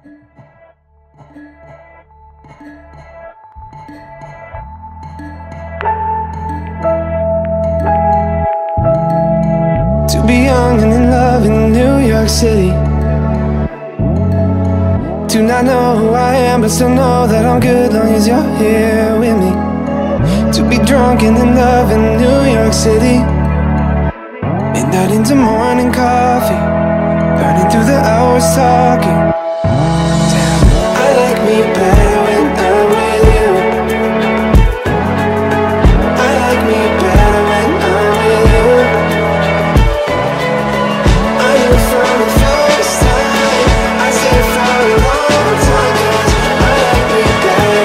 To be young and in love in New York City. Do not know who I am, but still know that I'm good long as you're here with me. To be drunk and in love in New York City. Midnight into morning coffee, burning through the hours talking. Damn, I like me better when I'm with you. I like me better when I'm with you. I knew from the first time, I said for a long time, 'cause I like me better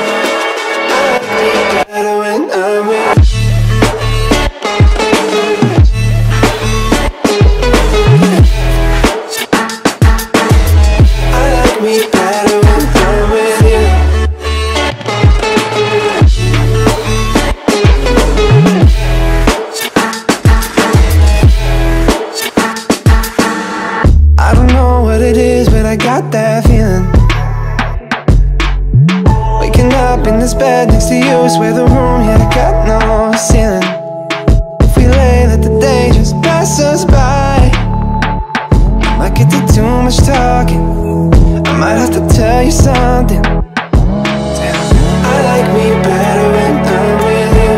when I'm with you. I got that feeling. Waking up in this bed next to you, swear the room, yeah, I got no ceiling. If we lay, let the day just pass us by. I might get to too much talking, I might have to tell you something. Damn, I like me better when I'm with you.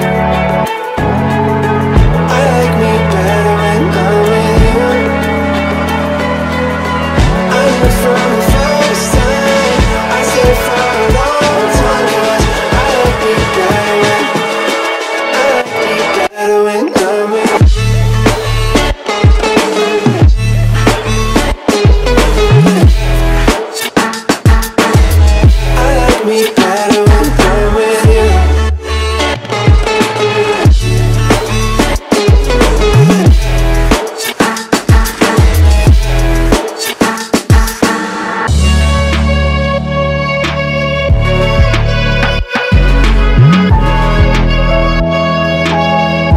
I like me better when I'm with you. From the first time, I said for a long time, 'cause I like me better when I'm with you. I like me better when I'm with you.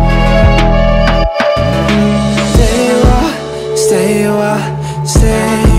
Stay